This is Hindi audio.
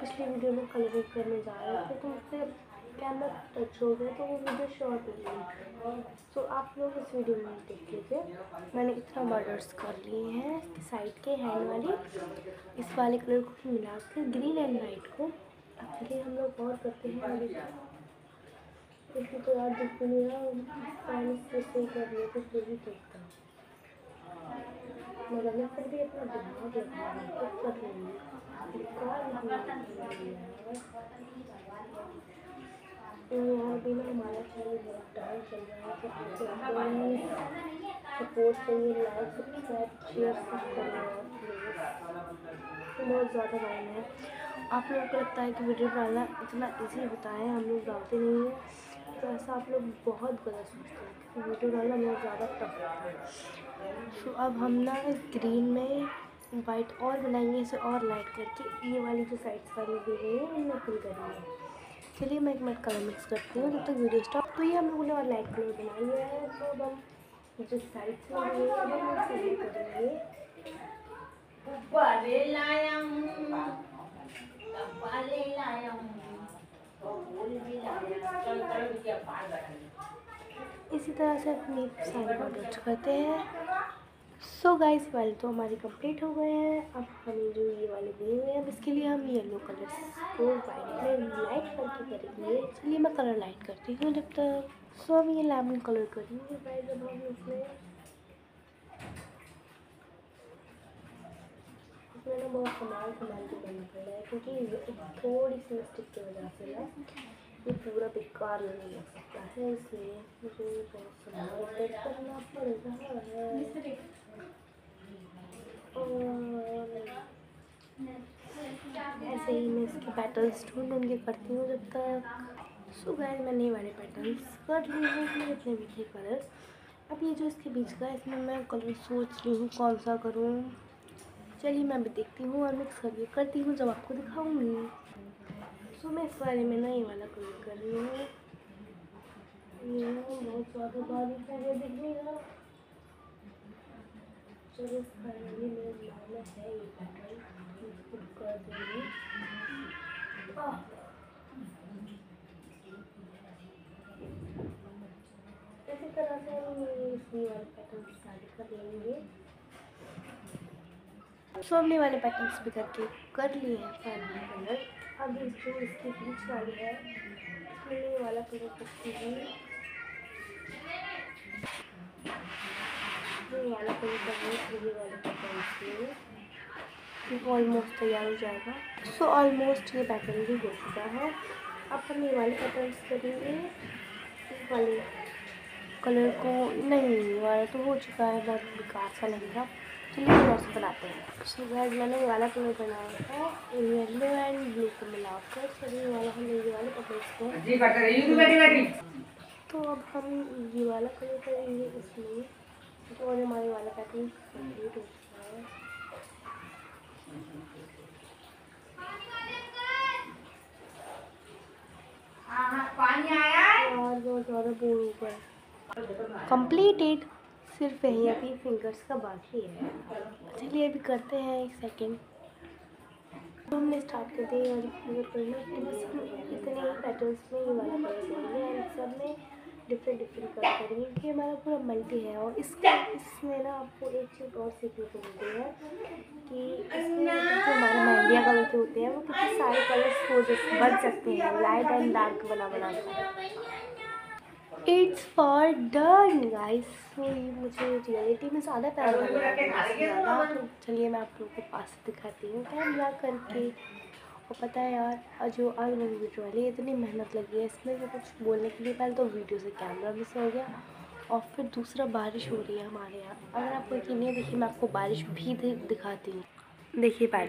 पिछली वीडियो में कलरिंग करने जा रहे थे तो उससे कैमरा टच हो गया तो वो वीडियो शॉर्ट हो गई। तो आप लोग इस वीडियो में देख लीजिए। मैंने इतना बॉर्डर्स कर लिए हैं इसकी साइड के हैंड वाली, इस वाले कलर को मिला कर ग्रीन एंड वाइट को। चलिए हम लोग और करते हैं आगे। इसमें तो यार दिख नहीं रहा, से सही कर लिया तो फिर भी ठीक था। मगर फिर भी अपना दिमाग लगा कर रही है। यहाँ भी ना हमारा चैनल बहुत डाउन चल रहा है, तो सपोर्ट चाहिए, लाइक सब्सक्राइब शेयर सब करना बहुत ज़्यादा डाउन है। आप लोगों को लगता है कि वीडियो बनाना इतना इजी होता है, हम लोग डालते नहीं हैं, तो ऐसा आप लोग बहुत गलत सोचते हैं क्योंकि वीडियो डालना बहुत ज़्यादा टफ होता है। तो अब हम ना ग्रीन में वाइट और बनाएंगे, इसे और लाइट करके ये वाली जो साइड्स वाली दी गई है इनमें फिल करेंगे। चलिए मैं एक मिनट कलर मिक्स करती हूँ जब तक वीडियो स्टॉप। तो ये हम लोगों ने और लाइट कलर बना लिया है, तो अब हम जो साइड्स में है अब हम इसे करेंगे। इसी तरह से अपनी सारे बॉर्डर्स करते हैं। सो गाइस वाले तो हमारे कंप्लीट हो गए हैं। अब हमें जो ये वाले दिए हुए हैं अब इसके लिए हम येलो कलर्स को वाइट में लाइट करके करेंगे। चलिए मैं कलर लाइट करती हूँ जब तक। सो हम ये लेमन कलर करेंगे गाइस। जब हम इसमें ना बहुत संभाल के करना पड़ रहा है क्योंकि थोड़ी सी मिस्टेक की वजह से ना ये पूरा बेकार नहीं लग सकता है, इसलिए मुझे बहुत संभाल कर करना पड़ रहा है। ऐसे ही मैं इसके पैटर्न्स ढूंढ के करती हूँ जब तक। सो गाइस मैंने ये वाले पैटर्न्स कर लिए हैं, इतने भी थे कलर। अब ये जो इसके बीच का इसमें मैं कलर सोच रही हूँ कौन सा करूँ। चलिए मैं भी देखती हूँ और मिक्स करके करती हूँ जब आपको दिखाऊंगी। सो मैं इस वाले में ना ये वाला कलर कर रही हूँ। ये बहुत ज़्यादा बारीक है दिखने का। चलो फाइनली मेरे दिमाग में है ये पैटर्न, इसको कर दूँगी। इसी तरह से हम इसी वाले पैटर्न स्टार्ट कर लेंगे। सो हमने वाले पैटर्न्स भी करके कर लिए हैं फाइनल कलर। अब जो इसके बीच वाली है इसमें ये वाला कलर करती हूँ, ये वाला कलर करने ये वाला पैटर्न ऑलमोस्ट तैयार हो जाएगा। सो ऑलमोस्ट ये पैटर्न भी हो चुका है। अब हम ये वाले पैटर्न्स करेंगे। इस वाले कलर को नहीं, ये वाला तो हो चुका है, बहुत बेकार सा लगेगा। चलिए और से बनाते हैं। सो गाइस मैंने ये वाला कलर बनाया है येलो एंड ब्लू को मिलाकर। चलिए ये वाला हम ये वाले पैटर्न्स को, तो अब हम ये वाला कलर करेंगे इसमें। तो हमारे वाला पैटर्न कंप्लीट हो चुका है। पानी आया और बहुत ज़्यादा बोर हो गए। कंप्लीटेड, सिर्फ यही अभी फिंगर्स का बाकी है। चलिए अभी करते हैं एक सेकेंड। तो हमने स्टार्ट कर दिया और फिंगर करना, तो बस हम इतने ही पैटर्न्स में ये वाला कलर करेंगे और सब में डिफरेंट कलर करेंगे क्योंकि हमारा पूरा मल्टी है। और इसमें ना आपको एक चीज़ और सीखने को मिलती है कि इसमें जो हमारे मेहंदिया कलर के होते हैं वो कितने सारे कलर्स हो बन सकते हैं, लाइट एंड डार्क बना इट्स फॉर डन गाइस। तो ये मुझे रियलिटी में ज़्यादा प्यारा लग रहा है। तो चलिए मैं आप लोगों को पास दिखाती हूँ कैमरा करके। और पता है यार जो आज मेरी वीडियो वाली इतनी मेहनत लगी है इसमें, जो कुछ बोलने के लिए पहले तो वीडियो से कैमरा मिस हो गया और फिर दूसरा बारिश हो रही है हमारे यहाँ। अगर आपको यकीन नहीं है देखिए मैं आपको बारिश भी दिखाती हूँ। देखिए बारिश।